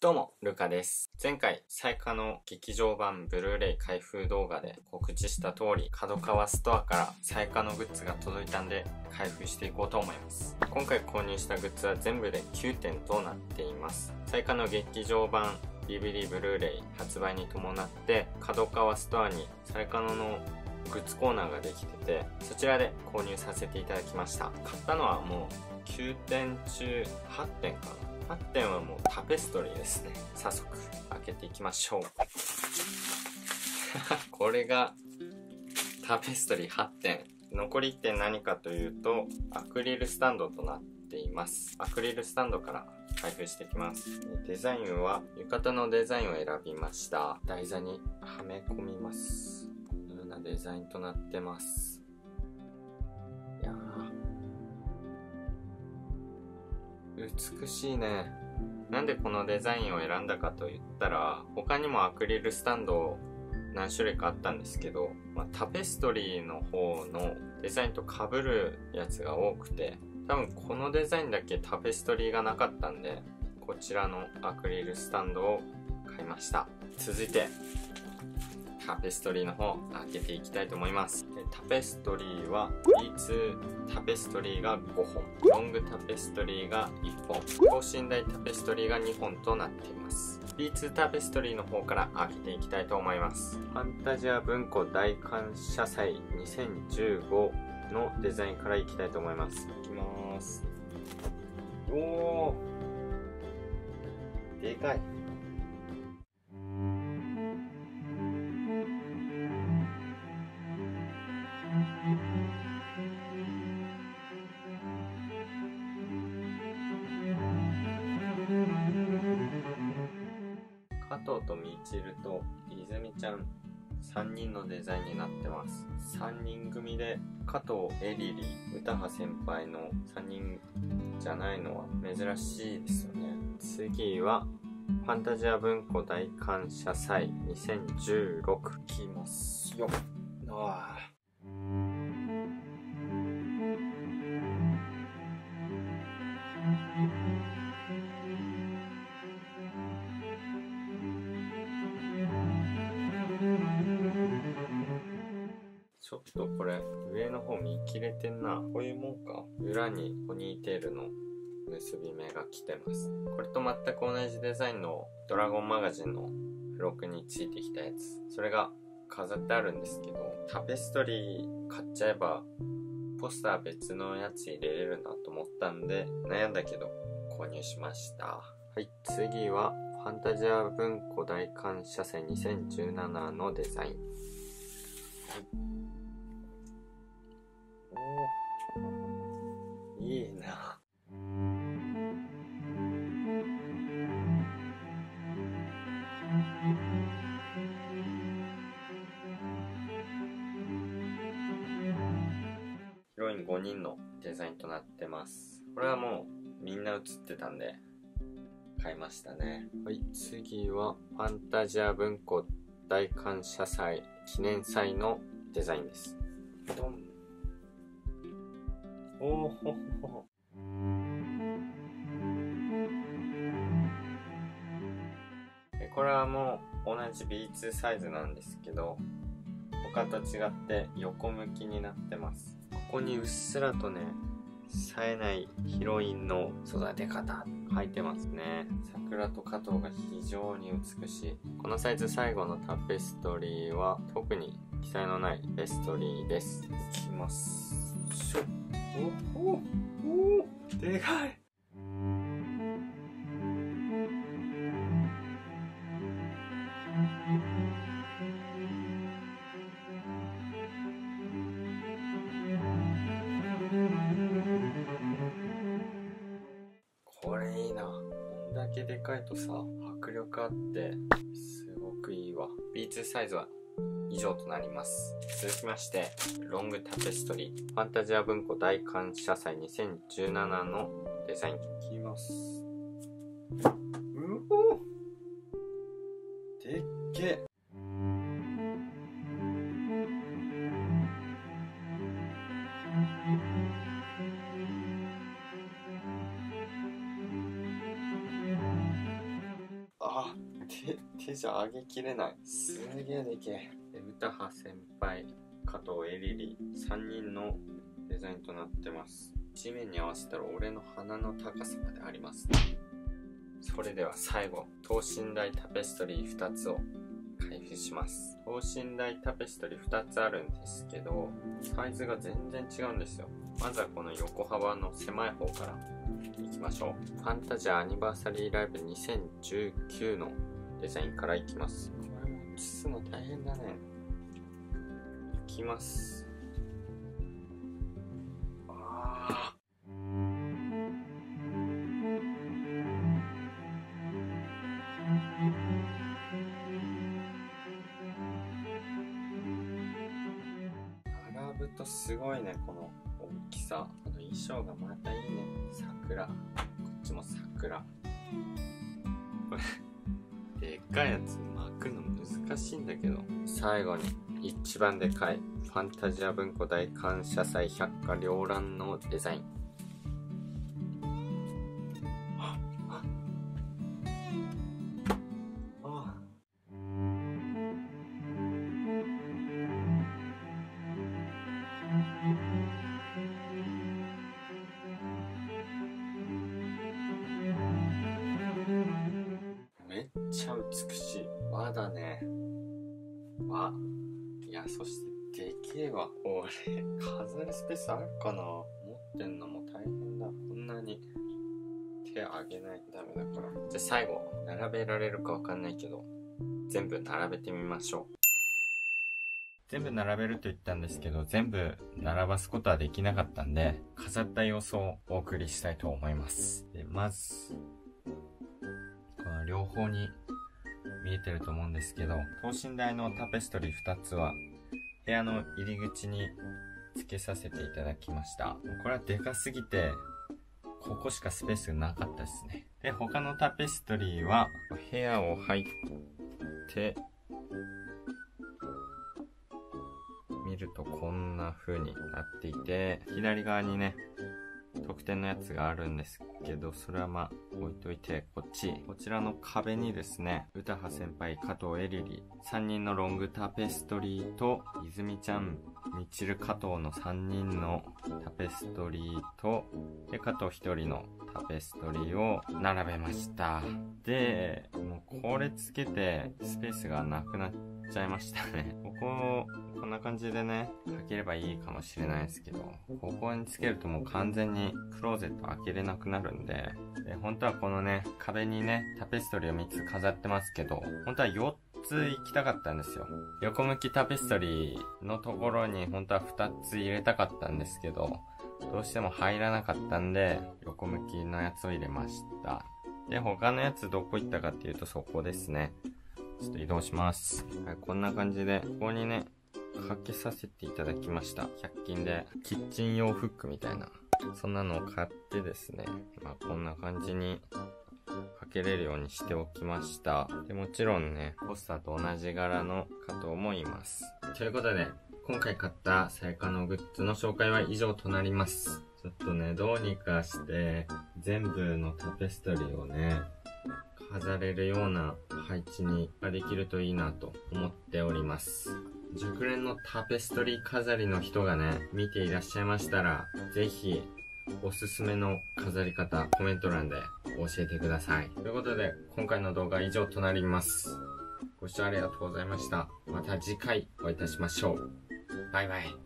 どうも、ルカです。前回、サイカの劇場版ブルーレイ開封動画で告知した通り、角川ストアからサイカのグッズが届いたんで、開封していこうと思います。今回購入したグッズは全部で9点となっています。サイカの劇場版 DVD ブルーレイ発売に伴って、角川ストアにサイカのグッズコーナーができてて、そちらで購入させていただきました。買ったのはもう9点中8点かな。8点はもうタペストリーですね。早速開けていきましょう。これがタペストリー8点。残り1点何かというと、アクリルスタンドとなっています。アクリルスタンドから開封していきます。デザインは浴衣のデザインを選びました。台座にはめ込みます。このようなデザインとなってます。いやー、美しいね。なんでこのデザインを選んだかと言ったら、他にもアクリルスタンド何種類かあったんですけど、タペストリーの方のデザインと被るやつが多くて、多分このデザインだけタペストリーがなかったんで、こちらのアクリルスタンドを買いました。続いてタペストリーの方開けていきたいと思います。タペストリーは B2 タペストリーが5本、ロングタペストリーが1本、等身大タペストリーが2本となっています。 B2 タペストリーの方から開けていきたいと思います。ファンタジア文庫大感謝祭2015のデザインからいきたいと思います。いきます。おー、でかい。加藤とみちると泉ちゃん3人のデザインになってます。3人組で加藤、エリリ、歌羽先輩の3人じゃないのは珍しいですよね。次はファンタジア文庫大感謝祭2016いきますよ。ちょっとこれ上の方見切れてんな。こういうもんか。裏にポニーテールの結び目が来てます。これと全く同じデザインのドラゴンマガジンの付録についてきたやつ、それが飾ってあるんですけど、タペストリー買っちゃえばポスター別のやつ入れれるなと思ったんで悩んだけど購入しました。はい、次はファンタジア文庫大感謝祭2017のデザイン。はい、おー、いいな。ヒロイン5人のデザインとなってます。これはもうみんな写ってたんで買いましたね。はい、次はファンタジア文庫大感謝祭記念祭のデザインです。ドン。おーほほほ。これはもう同じ B2 サイズなんですけど、他と違って横向きになってます。ここにうっすらとね、冴えないヒロインの育て方書いてますね。桜と加藤が非常に美しい。このサイズ最後のタペストリーは特に記載のないペストリーです。いきます。しょ。おおお、でかい。これいいな。こんだけでかいとさ、迫力あってすごくいいわ。 B2 サイズは以上となります。続きましてロングタペストリーファンタジア文庫大感謝祭2017のデザインいきます。うお、でっけ。 わ手じゃ上げきれない。すげえでけえ。歌羽先輩、加藤エリリ3人のデザインとなってます。地面に合わせたら俺の鼻の高さまであります。それでは最後、等身大タペストリー2つを開封します。等身大タペストリー2つあるんですけど、サイズが全然違うんですよ。まずはこの横幅の狭い方からいきましょう。ファンタジアアニバーサリーライブ2019のデザインからいきます。これも写すの大変だね。いきます。並ぶとすごいね、この大きさ。この衣装がまたいいね。桜。こっちも桜。これでっかいやつ巻くの難しいんだけど。最後に一番でかいファンタジア文庫大感謝祭百花繚乱のデザイン。めっちゃ美しい。和だね。和。いや、そしてでけえわ。俺、飾るスペースあるかな？持ってんのも大変だ。こんなに手あげないとダメだから。じゃあ最後、並べられるかわかんないけど、全部並べてみましょう。全部並べると言ったんですけど、全部並ばすことはできなかったんで、飾った様子をお送りしたいと思います。で、まず、この両方に見えてると思うんですけど、等身大のタペストリー2つは部屋の入り口に付けさせていただきました。これはでかすぎて、ここしかスペースがなかったですね。で、他のタペストリーは部屋を入って見るとこんな風になっていて、左側にね、特典のやつがあるんですけど、それはまあ置いといて、こちらの壁にですね、歌羽先輩、加藤エリリ3人のロングタペストリーと、泉ちゃん、みちる加藤の3人のタペストリーと、で加藤1人のタペストリーを並べました。で、もうこれつけてスペースがなくなっちゃいましたね。こんな感じでね、開ければいいかもしれないですけど、ここにつけるともう完全にクローゼット開けれなくなるんで、本当はこのね、壁にね、タペストリーを3つ飾ってますけど、本当は4つ行きたかったんですよ。横向きタペストリーのところに本当は2つ入れたかったんですけど、どうしても入らなかったんで、横向きのやつを入れました。で、他のやつどこ行ったかっていうとそこですね。ちょっと移動します。はい、こんな感じで、ここにね、かけさせていただきました。100均でキッチン用フックみたいな、そんなのを買ってですね、まあこんな感じにかけれるようにしておきました。で、もちろんね、ポスターと同じ柄のかと思います。ということで、今回買ったサヤカのグッズの紹介は以上となります。ちょっとね、どうにかして全部のタペストリーをね、飾れるような配置にできるといいなと思っております。熟練のタペストリー飾りの人がね、見ていらっしゃいましたら、ぜひおすすめの飾り方、コメント欄で教えてください。ということで、今回の動画は以上となります。ご視聴ありがとうございました。また次回お会いいたしましょう。バイバイ。